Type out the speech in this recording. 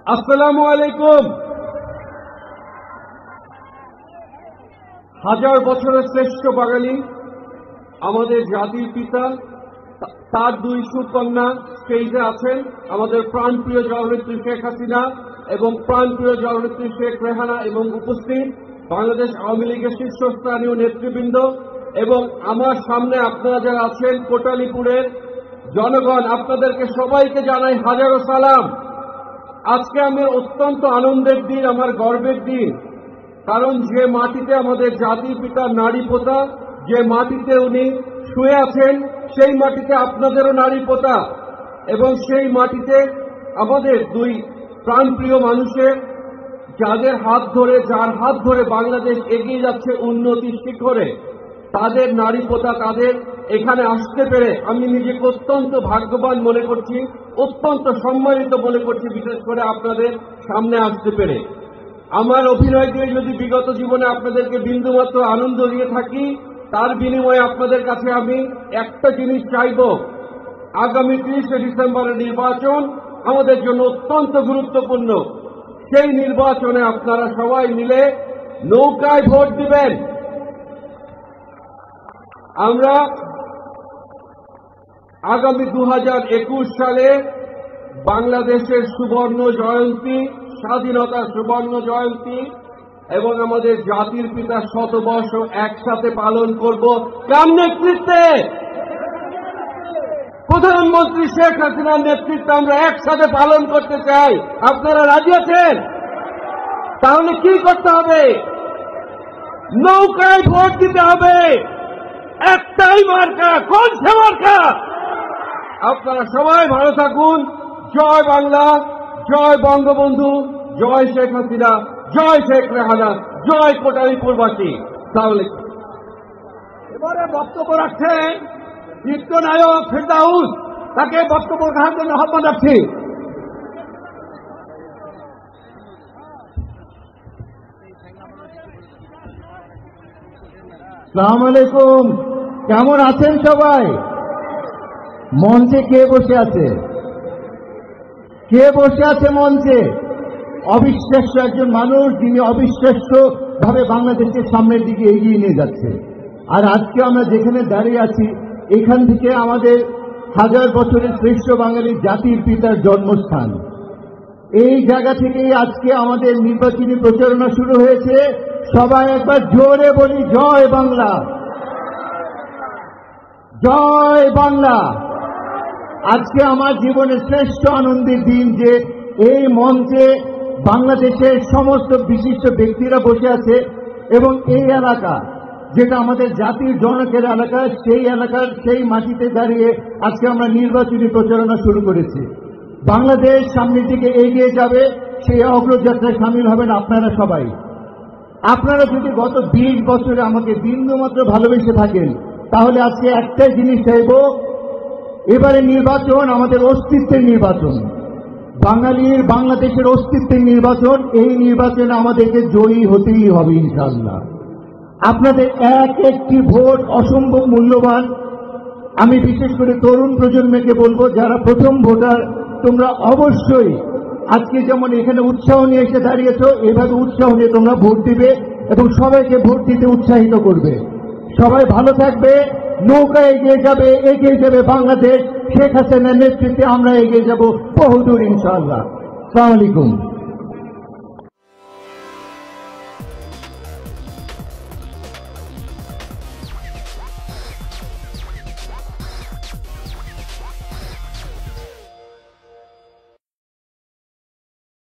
আসসালামু আলাইকুম। হাজার বছরের শ্রেষ্ঠ বাঙালি, আমাদের জাতির পিতা, তার দুই সুকন্যা স্টেজে আছেন, আমাদের প্রাণপ্রিয় জননেত্রী শেখ হাসিনা এবং প্রাণপ্রিয় জননেত্রী শেখ রেহানা, এবং উপস্থিত বাংলাদেশ আওয়ামী লীগের শীর্ষস্থানীয় নেতৃবৃন্দ, এবং আমার সামনে আপনারা যারা আছেন কোটালীপুরের জনগণ, আপনাদেরকে সবাইকে জানাই হাজারো সালাম। আজকে আমার অত্যন্ত আনন্দের দিন, আমার গর্বের দিন, কারণ যে মাটিতে আমাদের জাতির পিতার নাড়ি পোতা, যে মাটিতে উনি শুয়ে আছেন, সেই মাটিতে আপনাদেরও নাড়ি পোতা, এবং সেই মাটিতে আমাদের দুই প্রাণপ্রিয় মানুষের যার হাত ধরে বাংলাদেশ এগিয়ে যাচ্ছে উন্নতির শিখরে, তাদের নাড়ি পোতা, তাদের এখানে আসতে পেরে আমি নিজেকে অত্যন্ত ভাগ্যবান মনে করছি, অত্যন্ত সম্মানিত মনে করছি, বিশেষ করে আপনাদের সামনে আসতে পেরে। আমার অভিনয় দিয়ে যদি বিগত জীবনে আপনাদেরকে বিন্দুমাত্র আনন্দ দিয়ে থাকি, তার বিনিময়ে আপনাদের কাছে আমি একটা জিনিস চাইব, আগামী 30শে ডিসেম্বরের নির্বাচন আমাদের জন্য অত্যন্ত গুরুত্বপূর্ণ। সেই নির্বাচনে আপনারা সবাই মিলে নৌকায় ভোট দিবেন। আমরা আগামী 2021 সালে বাংলাদেশের সুবর্ণ জয়ন্তী, স্বাধীনতার সুবর্ণ জয়ন্তী এবং আমাদের জাতির পিতার শতবর্ষ একসাথে পালন করব। কার নেতৃত্বে? প্রধানমন্ত্রী শেখ হাসিনার নেতৃত্বে আমরা একসাথে পালন করতে চাই। আপনারা রাজি আছেন? তাহলে কি করতে হবে? নৌকায় ভোট দিতে হবে। একটাই মার্কা, কোন সে মার্কা? আপনারা সবাই ভালো থাকুন। জয় বাংলা, জয় বঙ্গবন্ধু, জয় শেখ হাসিনা, জয় শেখ রেহানা, জয় কোটালীপুরবাসী। তাহলে এবারে বক্তব্য রাখছেন চিত্রনায়ক ফেরদাউস, তাকে বক্তব্য রাখার জন্য আহ্বান রাখছি। আসসালামু আলাইকুম, কেমন আছেন সবাই? মঞ্চে কে বসে আছে? কে বসে আছে মঞ্চে? অবিশ্বাস্য একজন মানুষ, যিনি অবিশ্বাস্য ভাবে বাংলাদেশকে সামনের দিকে এগিয়ে নিয়ে যাচ্ছে। আর আজকে আমরা যেখানে দাঁড়িয়ে আছি, এখান থেকে আমাদের হাজার বছরের শ্রেষ্ঠ বাঙালির জাতির পিতার জন্মস্থান। এই জায়গা থেকেই আজকে আমাদের নির্বাচনী প্রচারণা শুরু হয়েছে। সবাই একবার জোরে বলি, জয় বাংলা, জয় বাংলা। আজকে আমার জীবনের শ্রেষ্ঠ আনন্দের দিন যে এই মঞ্চে বাংলাদেশের সমস্ত বিশিষ্ট ব্যক্তিরা বসে আছে, এবং এই এলাকা যেটা আমাদের জাতির জনকের এলাকা, সেই এলাকার সেই মাটিতে দাঁড়িয়ে আজকে আমরা নির্বাচনী প্রচারণা শুরু করেছি। বাংলাদেশ সামনের দিকে এগিয়ে যাবে, সেই অগ্রযাত্রায় সামিল হবেন আপনারা সবাই। আপনারা যদি গত 20 বছরে আমাকে বিন্দুমাত্র ভালোবেসে থাকেন, তাহলে আজকে একটাই জিনিস চাইব, এবারে নির্বাচন আমাদের অস্তিত্বের নির্বাচন, বাঙালির বাংলাদেশের অস্তিত্বের নির্বাচন। এই নির্বাচনে আমাদেরকে জয়ী হতেই হবে ইনশাআল্লাহ। আপনাদের এক একটি ভোট অসম্ভব মূল্যবান। আমি বিশেষ করে তরুণ প্রজন্মকে বলবো, যারা প্রথম ভোটার, তোমরা অবশ্যই আজকে যেমন এখানে উৎসাহ নিয়ে এসে দাঁড়িয়েছ, এভাবে উৎসাহ নিয়ে তোমরা ভোট দিবে এবং সবাইকে ভোট দিতে উৎসাহিত করবে। সবাই ভালো থাকবে। নৌকা এগিয়ে যাবে বাংলাদেশ। শেখ হাসিনার নেতৃত্বে আমরা এগিয়ে যাব বহুদূর ইনশাআল্লাহ। আসসালামু আলাইকুম।